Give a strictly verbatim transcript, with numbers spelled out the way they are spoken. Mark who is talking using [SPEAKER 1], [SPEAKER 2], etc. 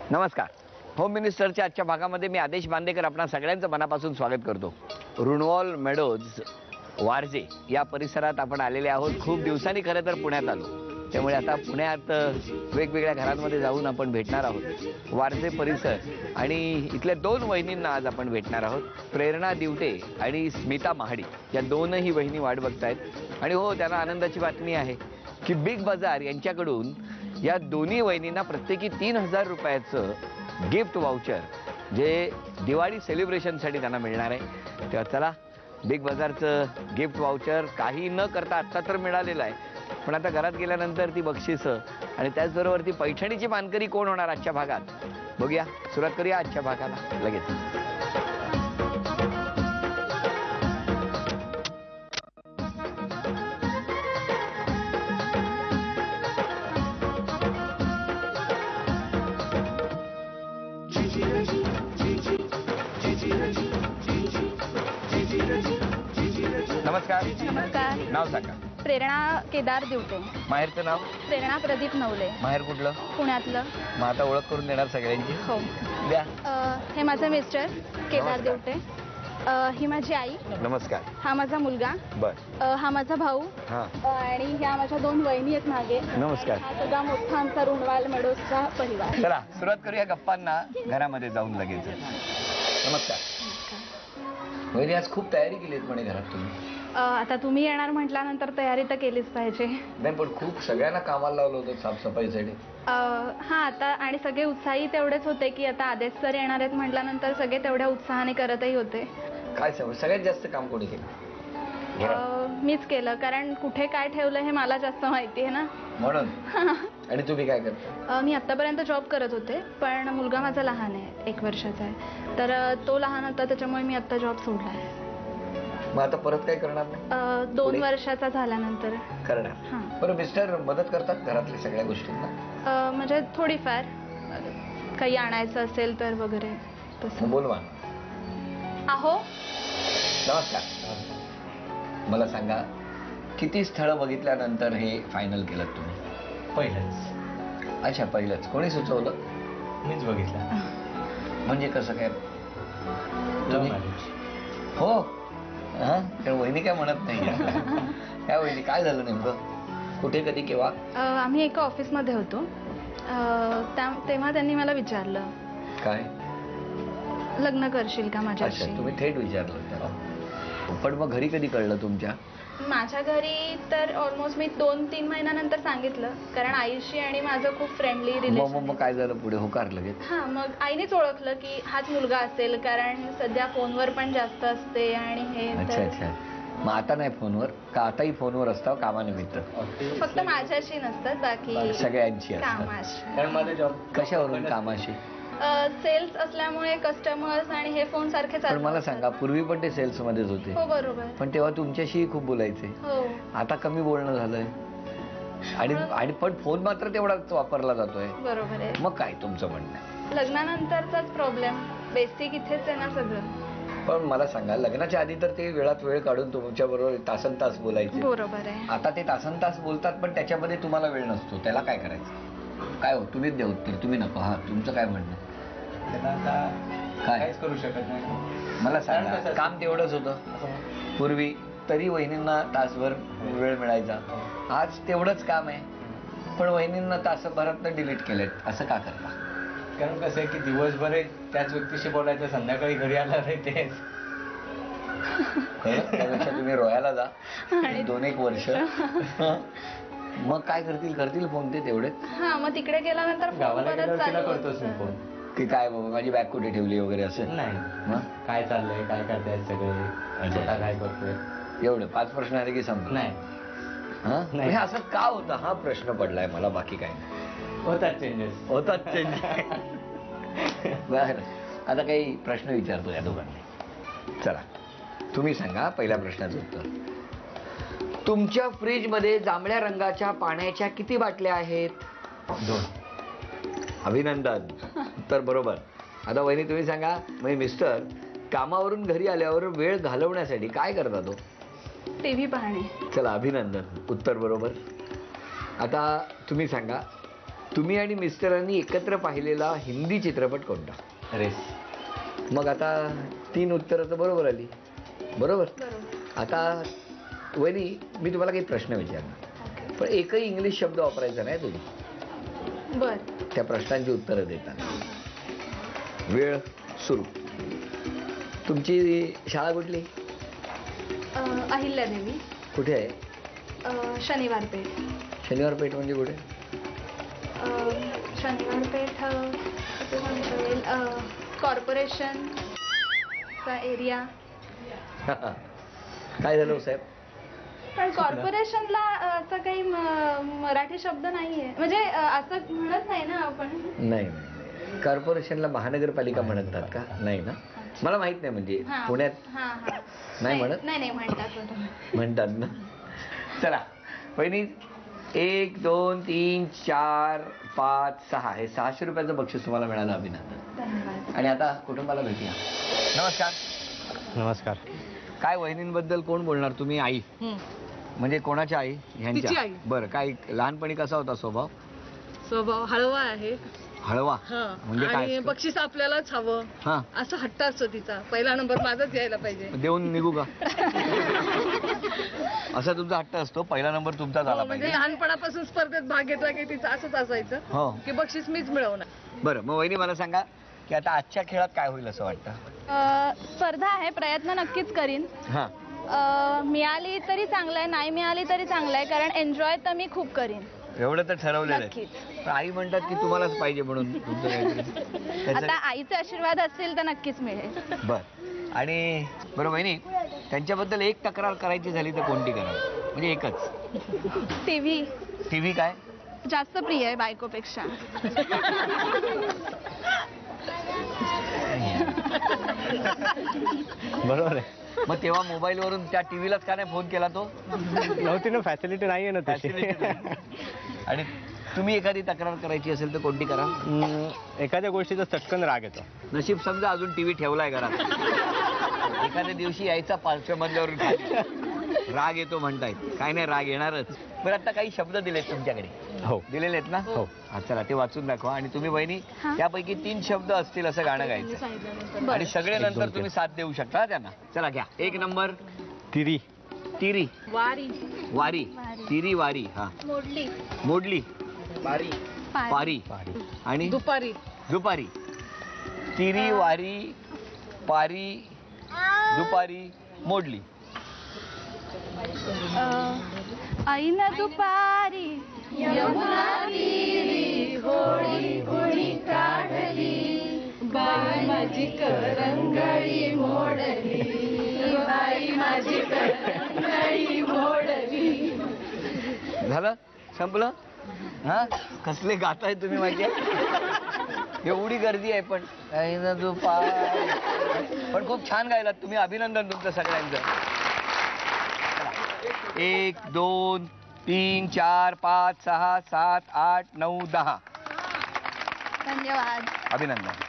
[SPEAKER 1] नमस्कार. होम मिनिस्टरच्या आजच्या भागामध्ये मी आदेश बांदेकर आपणा सगळ्यांचं मनापासून स्वागत करतो. रुणवॉल मेडोज वारजे या परिसरात आपण आलेले आहोत. खूप दिवसांनी खरं तर पुण्यात आलो, त्यामुळे आता पुण्यात वेगवेगळ्या घरांमध्ये जाऊन आपण भेटणार आहोत. वारजे परिसर आणि इथल्या दोन वहिनींना आज आपण भेटणार आहोत. प्रेरणा दिवटे आणि स्मिता महाडी या दोनही वहिनी वाट बघतायत. आणि हो, त्यांना आनंदाची बातमी आहे की बिग बाजार यांच्याकडून या दोन्ही वहिनींना प्रत्येकी तीन हजार रुपयाचं गिफ्ट वाउचर जे दिवाळी सेलिब्रेशनसाठी त्यांना मिळणार आहे. तेव्हा चला, बिग बाजारचं गिफ्ट वाउचर काही न करता आत्ता तर मिळालेलं आहे, पण आता घरात गेल्यानंतर ती बक्षिसं आणि त्याचबरोबर ती पैठणीची मानकरी कोण होणार आजच्या भागात बघूया. सुरुवात करूया आजच्या भागाला लगेच. नमस्कार.
[SPEAKER 2] नमस्कार.
[SPEAKER 1] नाव सांगा.
[SPEAKER 2] प्रेरणा केदार दिवटे.
[SPEAKER 1] माहेरचं नाव?
[SPEAKER 2] प्रेरणा प्रदीप नवले.
[SPEAKER 1] माहेर कुठलं?
[SPEAKER 2] पुण्यातलं.
[SPEAKER 1] मग आता ओळख करून देणार सगळ्यांची?
[SPEAKER 2] हो
[SPEAKER 1] द्या.
[SPEAKER 2] हे माझे मिस्टर केदार दिवटे. ही माझी आई.
[SPEAKER 1] नमस्कार.
[SPEAKER 2] हा माझा मुलगा.
[SPEAKER 1] बर.
[SPEAKER 2] हा माझा भाऊ.
[SPEAKER 1] हा.
[SPEAKER 2] आणि ह्या माझ्या दोन वहिनी आहेत मागे.
[SPEAKER 1] नमस्कार.
[SPEAKER 2] हा सगळा मोठा आमचा रुणवाल मेडोजचा परिवार.
[SPEAKER 1] चला सुरुवात करूया गप्पांना घरामध्ये जाऊन लगेच. नमस्कार. वहिनी, आज खूप तयारी केली म्हणे घरात तुम्ही?
[SPEAKER 2] आता तुम्ही येणार म्हटल्यानंतर तयारी तर केलीच पाहिजे.
[SPEAKER 1] नाही, पण खूप सगळ्यांना कामाला लावलं होतं साफसफाईसाठी.
[SPEAKER 2] हा, आता आणि सगळे उत्साही तेवढेच होते की आता आदेश सर येणार आहेत म्हटल्यानंतर सगळे तेवढ्या उत्साहाने करतही होते.
[SPEAKER 1] काय समज सगळ्यात जास्त काम कोणी केलं?
[SPEAKER 2] मीच केलं, कारण कुठे काय ठेवलं हे मला जास्त माहिती आहे ना, म्हणून.
[SPEAKER 1] आणि तुम्ही काय करता?
[SPEAKER 2] मी आतापर्यंत जॉब करत होते, पण मुलगा माझा लहान आहे, एक वर्षाचा आहे, तर तो लहान होता त्याच्यामुळे मी आता जॉब सोडला आहे.
[SPEAKER 1] मग आता परत काय करणार नाही?
[SPEAKER 2] दोन वर्षाचा झाल्यानंतर
[SPEAKER 1] करणार. बरं, मिस्टर मदत करतात घरातल्या सगळ्या गोष्टींना?
[SPEAKER 2] म्हणजे थोडीफार, काही आणायचं असेल तर वगैरे तसं.
[SPEAKER 1] बोलवा.
[SPEAKER 2] आहो.
[SPEAKER 1] नमस्कार. मला सांगा, किती स्थळं बघितल्यानंतर हे फायनल केलं तुम्ही?
[SPEAKER 3] पहिलंच.
[SPEAKER 1] अच्छा, पहिलंच. कोणी सुचवलं?
[SPEAKER 3] मीच बघितलं.
[SPEAKER 1] म्हणजे कसं काय?
[SPEAKER 3] Love marriage.
[SPEAKER 1] हो. हा, कारण वहिनी काय म्हणत नाही. काय वहिनी, काय झालं नेमकं? कुठे, कधी, केव्हा?
[SPEAKER 2] आम्ही एका ऑफिसमध्ये होतो, तेव्हा त्यांनी मला विचारलं,
[SPEAKER 1] काय
[SPEAKER 2] लग्न करशील का माझ्याशी?
[SPEAKER 1] तुम्ही थेट विचारलं त्याला? पण मग घरी कधी कळलं तुमच्या?
[SPEAKER 2] माझ्या घरी तर ऑलमोस्ट मी दोन तीन महिन्यानंतर सांगितलं, कारण आईशी आणि माझं खूप फ्रेंडली रिलेशन.
[SPEAKER 1] मग काय झालं पुढे? होकार लगेच?
[SPEAKER 2] हा, मग आईनेच ओळखलं की हाच मुलगा असेल, कारण सध्या फोनवर पण जास्त असते आणि हे.
[SPEAKER 1] अच्छा अच्छा. मग आता नाही फोनवर का? आताही फोनवर असता कामानिमित्त?
[SPEAKER 2] फक्त माझ्याशी नसतात, बाकी
[SPEAKER 1] सगळ्यांची
[SPEAKER 2] कामाशी.
[SPEAKER 3] कारण माझा जॉब.
[SPEAKER 1] कशावरून कामाशी?
[SPEAKER 2] सेल्स असल्यामुळे कस्टमर्स आणि हे फोन सारखे चालतात.
[SPEAKER 1] पण मला सांगा, पूर्वी पण ते सेल्स मध्येच होते?
[SPEAKER 2] हो, बरोबर.
[SPEAKER 1] पण तेव्हा तुमच्याशी खूप बोलायचे.
[SPEAKER 2] हो.
[SPEAKER 1] आता कमी बोलणं झालंय. आणि आणि पण फोन मात्र तेवढाच वापरला जातोय.
[SPEAKER 2] बरोबर आहे.
[SPEAKER 1] मग काय तुमचं म्हणणं?
[SPEAKER 2] लग्नानंतरचाच प्रॉब्लेम, बेसिक इथेच आहे ना सगळं.
[SPEAKER 1] पण मला सांगा, लग्नाच्या आधी तर ते वेळात वेळ काढून तुमच्या बरोबर तासन तास बोलायचे.
[SPEAKER 2] बरोबर आहे.
[SPEAKER 1] आता ते तासन तास बोलतात, पण त्याच्यामध्ये तुम्हाला वेळ नसतो. त्याला काय करायचं? काय हो, तुम्हीच द्या उत्तर. तुम्ही नको. हा, तुमचं काय म्हणणं?
[SPEAKER 3] काहीच करू शकत नाही.
[SPEAKER 1] मला सांगा, काम तेवढंच होतं पूर्वी, तरी वहिनींना तासभर वेळ मिळायचा. आज तेवढंच काम आहे, पण वहिनींना तासभरातनं डिलीट केलेत. असं का करता?
[SPEAKER 3] कारण कसं आहे की दिवसभर त्याच व्यक्तीशी बोलायचं, संध्याकाळी घरी आला रे तेच.
[SPEAKER 1] त्यापेक्षा तुम्ही रोयाला जा दोन एक वर्ष. मग काय करतील? करतील फोन ते तेवढेच.
[SPEAKER 2] हा, मग तिकडे गेल्यानंतर
[SPEAKER 3] गावाला गेल्यावर तिला करतोस मी फोन
[SPEAKER 1] की काय बाबा माझी बॅग कुठे ठेवली वगैरे असं?
[SPEAKER 3] नाही, काय चाललंय, काय करतायत सगळे, छोटा काय करतोय,
[SPEAKER 1] एवढं. पाच प्रश्न आले की संपलं?
[SPEAKER 3] नाही.
[SPEAKER 1] हा, असं का होतं हा प्रश्न पडलाय मला, बाकी काय नाही.
[SPEAKER 3] होतात चेंजेस.
[SPEAKER 1] होतात चेंजेस. बरं, आता काही प्रश्न विचारतो या दोघांनी. चला, तुम्ही सांगा पहिल्या प्रश्नाचं उत्तर. तुमच्या फ्रीज मध्ये जांभळ्या रंगाच्या पाण्याच्या किती बाटल्या आहेत?
[SPEAKER 3] दोन.
[SPEAKER 1] अभिनंदन, उत्तर बरोबर. आता वहिनी तुम्ही सांगा, म्हणजे मिस्टर कामावरून घरी आल्यावर वेळ घालवण्यासाठी काय करता तो?
[SPEAKER 2] टीव्ही पाहणे.
[SPEAKER 1] चला, अभिनंदन, उत्तर बरोबर. आता तुम्ही सांगा, तुम्ही आणि मिस्टरांनी एकत्र पाहिलेला हिंदी चित्रपट कोणता?
[SPEAKER 3] रेस.
[SPEAKER 1] मग आता तीन उत्तरं तर बरोबर आली. बरोबर.
[SPEAKER 2] बरोबर.
[SPEAKER 1] आता वहिनी मी तुम्हाला काही प्रश्न विचारणार, पण एकही इंग्लिश शब्द वापरायचा नाही तुम्ही
[SPEAKER 2] बर.
[SPEAKER 1] त्या प्रश्नांची उत्तरं देताना. वेळ सुरू. तुमची शाळा कुठली?
[SPEAKER 2] अं, अहिल्यादेवी.
[SPEAKER 1] कुठे आहे?
[SPEAKER 2] अं, शनिवार पेठ.
[SPEAKER 1] शनिवार पेठ म्हणजे कुठे?
[SPEAKER 2] अं, शनिवार पेठ अं, असं म्हणता येईल अं, कॉर्पोरेशन चा एरिया.
[SPEAKER 1] काय झालं हो साहेब?
[SPEAKER 2] पण कॉर्पोरेशनला अं, असं काही म- मराठी शब्द नाहीये, म्हणजे अं, असं म्हणत नाही ना आपण.
[SPEAKER 1] नाही नाही कॉर्पोरेशनला महानगरपालिका म्हणतात का? नाही ना, मला माहित नाही. म्हणजे
[SPEAKER 2] हां.
[SPEAKER 1] पुण्यात
[SPEAKER 2] हां, हां.
[SPEAKER 1] नाही म्हणत?
[SPEAKER 2] नाही नाही म्हणतात बरोबर.
[SPEAKER 1] म्हणतात ना. चला वहिनी, एक दोन तीन चार पाच सहा हे सहाशे रुपयाचं बक्षीस तुम्हाला मिळालं. अभिनंदन.
[SPEAKER 2] धन्यवाद.
[SPEAKER 1] आणि आता कुटुंबाला भेटूया. नमस्कार.
[SPEAKER 4] नमस्कार.
[SPEAKER 1] काय वहिनींबद्दल कोण बोलणार? तुम्ही आई म्हणजे कोणाच्या आई?
[SPEAKER 5] तिची
[SPEAKER 1] ह्यांच्या.
[SPEAKER 5] आई.
[SPEAKER 1] बरं, काय लहानपणी कसा होता स्वभाव?
[SPEAKER 5] स्वभाव हळवा आहे.
[SPEAKER 1] हळवा
[SPEAKER 5] हं.
[SPEAKER 1] म्हणजे काय
[SPEAKER 5] आणि
[SPEAKER 1] असतं?
[SPEAKER 5] बक्षीस आपल्यालाच हवं
[SPEAKER 1] हा,
[SPEAKER 5] असं हट्ट असतो तिचा. पहिला नंबर माझाच यायला पाहिजे.
[SPEAKER 1] देऊन निघू का? असा तुमचा हट्ट असतो, पहिला नंबर तुमचा झाला
[SPEAKER 5] हो, म्हणजे
[SPEAKER 1] पाहिजे.
[SPEAKER 5] लहानपणापासून स्पर्धेत भाग घेतला की तिचं असंच असायचं
[SPEAKER 1] हो.
[SPEAKER 5] की बक्षीस मीच मिळवणार.
[SPEAKER 1] बरं, मग वहिनी मला सांगा की आता आजच्या खेळात काय होईल असं वाटतं?
[SPEAKER 2] अं, स्पर्धा आहे, प्रयत्न नक्कीच करीन.
[SPEAKER 1] हा,
[SPEAKER 2] अं, मिळाली तरी चांगलं आहे, नाही मिळाली तरी चांगलं आहे, कारण एन्जॉय तर मी खूप करीन.
[SPEAKER 1] एवढं तर ठरवलेलं आहे.
[SPEAKER 2] नक्कीच.
[SPEAKER 1] पण आई म्हणतात की तुम्हालाच पाहिजे म्हणून तुमचं काहीतरी.
[SPEAKER 2] आता
[SPEAKER 1] त्याचं-
[SPEAKER 2] आईचे आशीर्वाद असतील तर नक्कीच मिळेल.
[SPEAKER 1] बर. आणि बरं वहिनी, त्यांच्याबद्दल एक तक्रार करायची झाली तर कोणती कराल? म्हणजे एकच.
[SPEAKER 2] टीव्ही
[SPEAKER 1] टीव्ही काय?
[SPEAKER 2] जास्त प्रिय आहे बायकोपेक्षा.
[SPEAKER 4] बरोबर आहे.
[SPEAKER 1] मग तेव्हा मोबाईल वरून त्या टीव्हीलाच का नाही फोन केला तो?
[SPEAKER 4] नव्हती ना, फॅसिलिटी नाहीये ना तशी.
[SPEAKER 1] Facility नाही. आणि तुम्ही एखादी तक्रार करायची असेल तर कोणती करा?
[SPEAKER 4] हम्म, एखाद्या गोष्टीचा चटकन राग येतो.
[SPEAKER 1] नशीब समजा अजून टीव्ही ठेवलाय घरात, एखाद्या दिवशी यायचा पाचव्या मजल्यावरून खाली. राग येतो म्हणतायत. काय नाही, राग येणारच. बरं, आता काही शब्द दिलेत तुमच्याकडे.
[SPEAKER 4] हो.
[SPEAKER 1] दिलेले आहेत ना?
[SPEAKER 4] हो.
[SPEAKER 1] हा, चला ते वाचून दाखवा. आणि तुम्ही बहिणी
[SPEAKER 2] हा.
[SPEAKER 1] त्यापैकी तीन शब्द असतील असं गाणं गायचं. आणि सगळे
[SPEAKER 4] एक, दोन,
[SPEAKER 1] नंतर
[SPEAKER 4] तीन.
[SPEAKER 1] तुम्ही साथ देऊ शकता हा त्यांना. चला घ्या. एक नंबर
[SPEAKER 4] तिरी.
[SPEAKER 1] तिरी.
[SPEAKER 5] वारी.
[SPEAKER 1] वारी.
[SPEAKER 2] वारी.
[SPEAKER 1] तिरी वारी. हा.
[SPEAKER 2] मोडली.
[SPEAKER 1] मोडली. पारी. पारी.
[SPEAKER 4] पारी.
[SPEAKER 1] आणि
[SPEAKER 5] दुपारी.
[SPEAKER 1] दुपारी. तिरी वारी पारी दुपारी मोडली.
[SPEAKER 2] ऐन दुपारी यमुना तीरी होळी होळी काढली, बाई माझी करंगळी मोडली, बाई माझी करंगळी मोडली.
[SPEAKER 1] झालं? संपलं? हा, कसले गाताय तुम्ही माहितीये? एवढी गर्दी आहे पण ऐन दुपारी. पण खूप छान गायलात तुम्ही. अभिनंदन तुमचं सगळ्यांचं. एक दोन तीन चार पाच सहा सात आठ नऊ दहा.
[SPEAKER 2] धन्यवाद.
[SPEAKER 1] अभिनंदन.